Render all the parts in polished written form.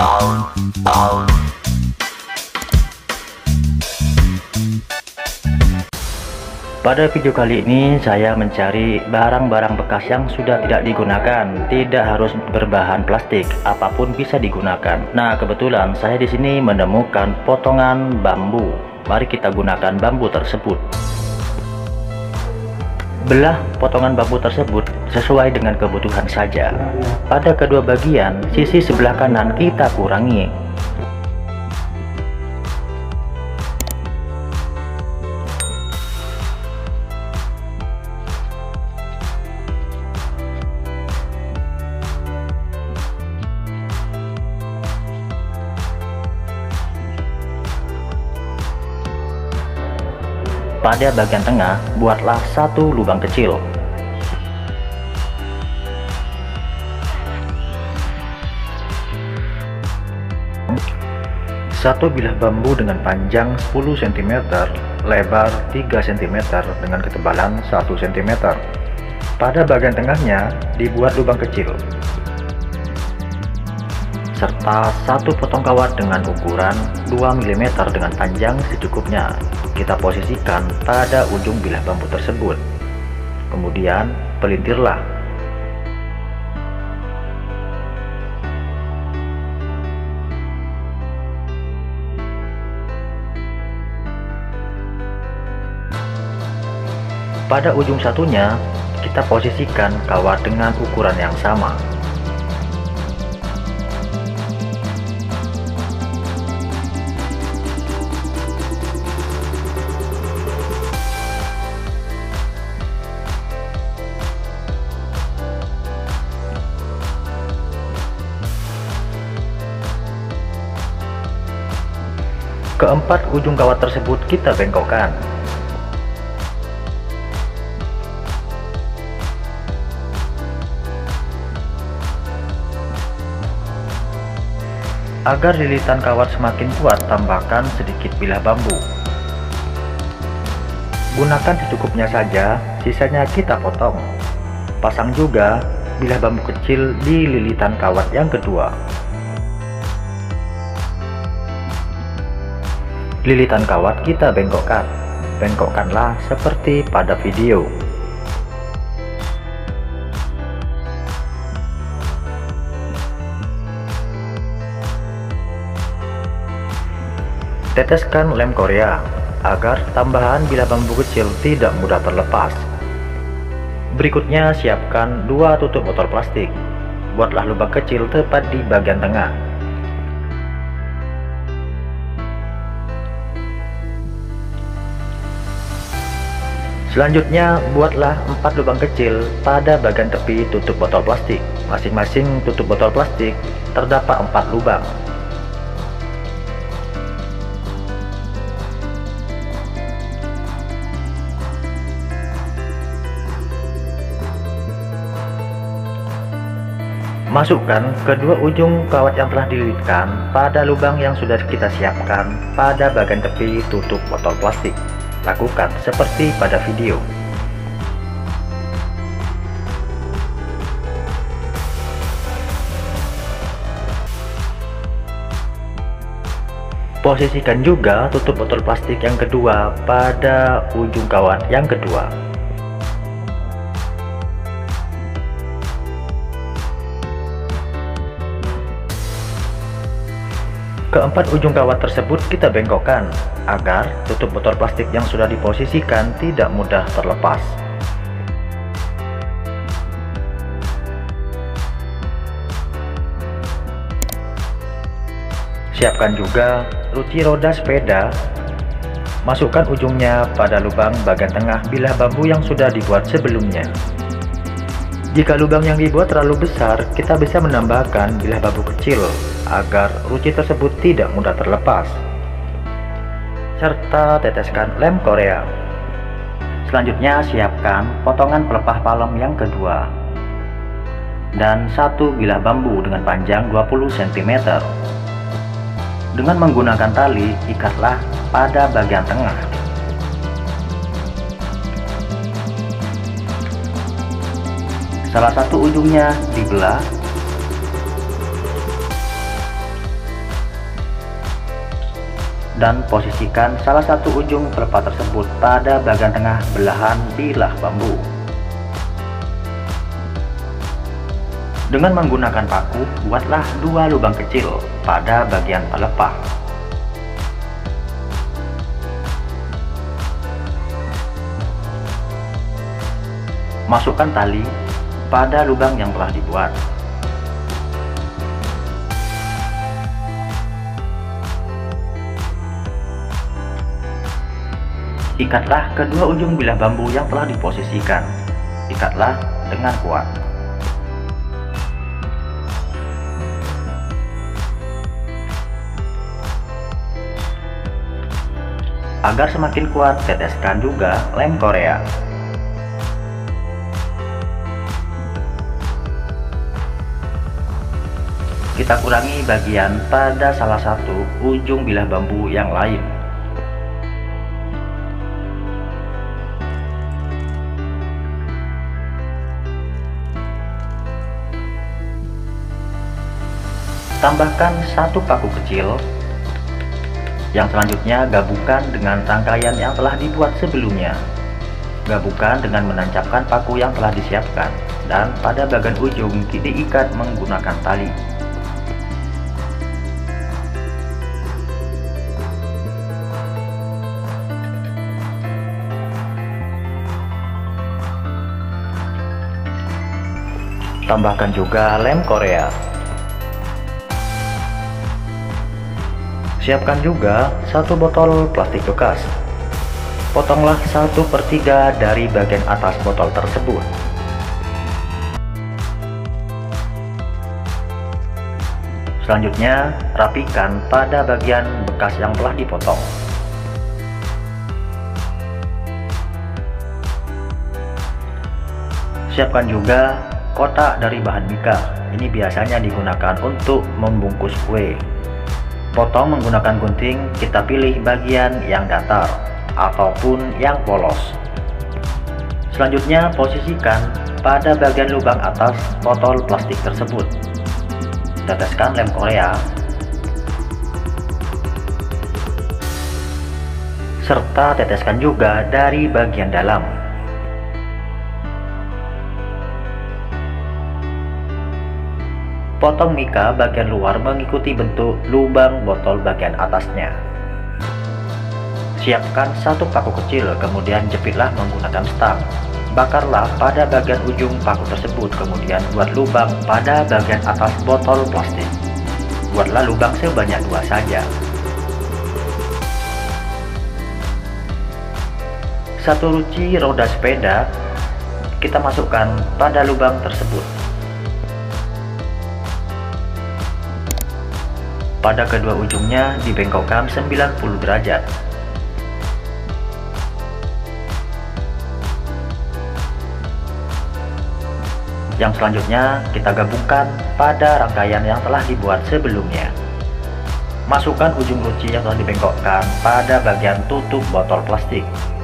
Pada video kali ini saya mencari barang-barang bekas yang sudah tidak digunakan, tidak harus berbahan plastik, apapun bisa digunakan. Nah, kebetulan saya di sini menemukan potongan bambu. Mari kita gunakan bambu tersebut. Belah potongan bambu tersebut sesuai dengan kebutuhan saja. Pada kedua bagian, sisi sebelah kanan kita kurangi. Pada bagian tengah, buatlah satu lubang kecil. Satu bilah bambu dengan panjang 10 cm, lebar 3 cm dengan ketebalan 1 cm. Pada bagian tengahnya dibuat lubang kecil, serta satu potong kawat dengan ukuran 2 mm dengan panjang secukupnya. Kita posisikan pada ujung bilah bambu tersebut. Kemudian pelintirlah. Pada ujung satunya kita posisikan kawat dengan ukuran yang sama. Keempat ujung kawat tersebut kita bengkokkan. Agar lilitan kawat semakin kuat, tambahkan sedikit bilah bambu. Gunakan secukupnya saja, sisanya kita potong. Pasang juga bilah bambu kecil di lilitan kawat yang kedua. Lilitan kawat kita bengkokkan. Bengkokkanlah seperti pada video. Teteskan lem Korea agar tambahan bilah bambu kecil tidak mudah terlepas. Berikutnya siapkan 2 tutup botol plastik. Buatlah lubang kecil tepat di bagian tengah. Selanjutnya, buatlah 4 lubang kecil pada bagian tepi tutup botol plastik. Masing-masing tutup botol plastik terdapat 4 lubang. Masukkan kedua ujung kawat yang telah dililitkan pada lubang yang sudah kita siapkan pada bagian tepi tutup botol plastik. Lakukan seperti pada video. Posisikan juga tutup botol plastik yang kedua pada ujung kawat yang kedua. Keempat ujung kawat tersebut kita bengkokkan agar tutup botol plastik yang sudah diposisikan tidak mudah terlepas. Siapkan juga ruci roda sepeda. Masukkan ujungnya pada lubang bagian tengah bilah bambu yang sudah dibuat sebelumnya. Jika lubang yang dibuat terlalu besar, kita bisa menambahkan bilah bambu kecil agar ruci tersebut tidak mudah terlepas. Serta teteskan lem Korea. Selanjutnya siapkan potongan pelepah palem yang kedua dan 1 bilah bambu dengan panjang 20 cm. Dengan menggunakan tali, ikatlah pada bagian tengah. Salah satu ujungnya dibelah dan posisikan salah satu ujung pelepah tersebut pada bagian tengah belahan bilah bambu. Dengan menggunakan paku, buatlah 2 lubang kecil pada bagian pelepah. Masukkan tali pada lubang yang telah dibuat. Ikatlah kedua ujung bilah bambu yang telah diposisikan. Ikatlah dengan kuat. Agar semakin kuat, teteskan juga lem Korea. Kita kurangi bagian pada salah satu ujung bilah bambu yang lain. Tambahkan 1 paku kecil. Yang selanjutnya gabungkan dengan rangkaian yang telah dibuat sebelumnya. Gabungkan dengan menancapkan paku yang telah disiapkan, dan pada bagian ujung diikat menggunakan tali. Tambahkan juga lem Korea. Siapkan juga 1 botol plastik bekas. Potonglah 1/3 dari bagian atas botol tersebut. Selanjutnya, rapikan pada bagian bekas yang telah dipotong. Siapkan juga kotak dari bahan mika. Ini biasanya digunakan untuk membungkus kue. Potong menggunakan gunting, kita pilih bagian yang datar ataupun yang polos. Selanjutnya, posisikan pada bagian lubang atas botol plastik tersebut. Teteskan lem Korea, serta teteskan juga dari bagian dalam. Potong mika bagian luar mengikuti bentuk lubang botol bagian atasnya. Siapkan 1 paku kecil, kemudian jepitlah menggunakan stang. Bakarlah pada bagian ujung paku tersebut, kemudian buat lubang pada bagian atas botol plastik. Buatlah lubang sebanyak 2 saja. 1 ruci roda sepeda kita masukkan pada lubang tersebut. Pada kedua ujungnya dibengkokkan 90 derajat. Yang selanjutnya kita gabungkan pada rangkaian yang telah dibuat sebelumnya. Masukkan ujung ruci yang telah dibengkokkan pada bagian tutup botol plastik.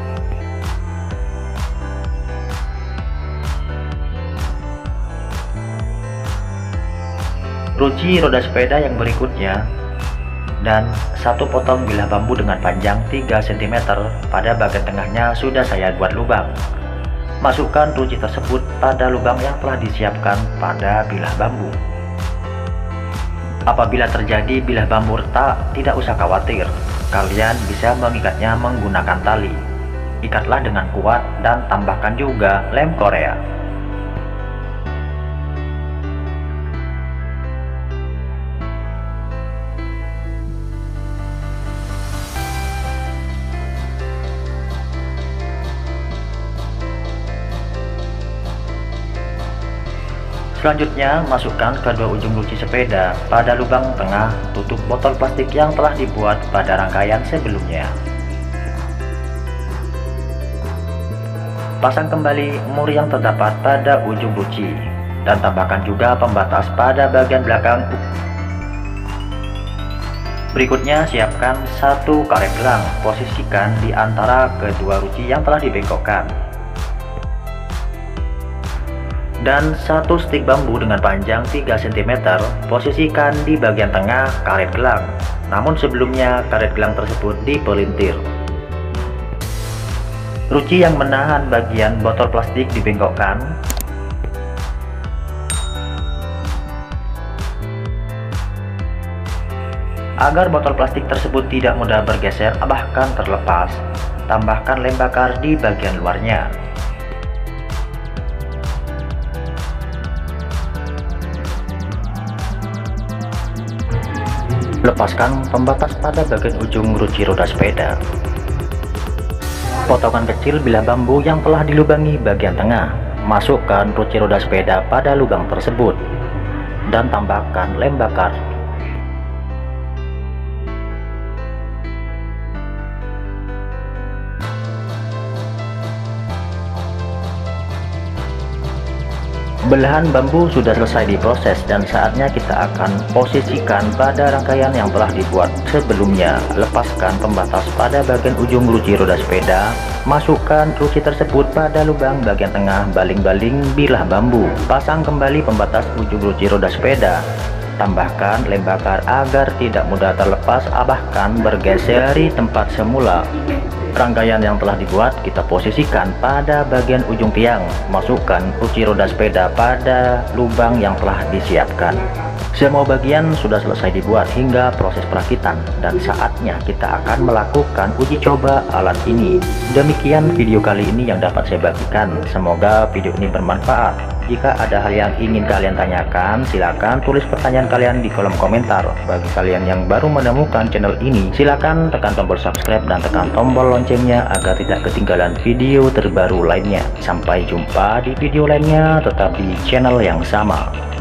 Ruci roda sepeda yang berikutnya, dan 1 potong bilah bambu dengan panjang 3 cm pada bagian tengahnya sudah saya buat lubang. Masukkan ruci tersebut pada lubang yang telah disiapkan pada bilah bambu. Apabila terjadi bilah bambu retak, tidak usah khawatir, kalian bisa mengikatnya menggunakan tali. Ikatlah dengan kuat dan tambahkan juga lem Korea. Selanjutnya, masukkan kedua ujung ruci sepeda pada lubang tengah tutup botol plastik yang telah dibuat pada rangkaian sebelumnya. Pasang kembali muri yang terdapat pada ujung ruci dan tambahkan juga pembatas pada bagian belakang. Berikutnya, siapkan 1 karet gelang, posisikan di antara kedua ruci yang telah dibengkokkan. Dan satu stik bambu dengan panjang 3 cm posisikan di bagian tengah karet gelang. Namun sebelumnya karet gelang tersebut dipelintir. Ruci yang menahan bagian botol plastik dibengkokkan. Agar botol plastik tersebut tidak mudah bergeser bahkan terlepas, tambahkan lem bakar di bagian luarnya. Lepaskan pembatas pada bagian ujung ruci roda sepeda. Potongan kecil bilah bambu yang telah dilubangi bagian tengah. Masukkan ruci roda sepeda pada lubang tersebut dan tambahkan lem bakar. Belahan bambu sudah selesai diproses dan saatnya kita akan posisikan pada rangkaian yang telah dibuat sebelumnya. Lepaskan pembatas pada bagian ujung ruci roda sepeda. Masukkan ruci tersebut pada lubang bagian tengah, baling-baling bilah bambu. Pasang kembali pembatas ujung ruci roda sepeda. Tambahkan lem bakar agar tidak mudah terlepas bahkan bergeser dari tempat semula. Rangkaian yang telah dibuat kita posisikan pada bagian ujung tiang. Masukkan ruci roda sepeda pada lubang yang telah disiapkan. Semua bagian sudah selesai dibuat hingga proses perakitan dan saatnya kita akan melakukan uji coba alat ini. Demikian video kali ini yang dapat saya bagikan. Semoga video ini bermanfaat. Jika ada hal yang ingin kalian tanyakan, silakan tulis pertanyaan kalian di kolom komentar. Bagi kalian yang baru menemukan channel ini, silakan tekan tombol subscribe dan tekan tombol loncengnya agar tidak ketinggalan video terbaru lainnya. Sampai jumpa di video lainnya, tetap di channel yang sama.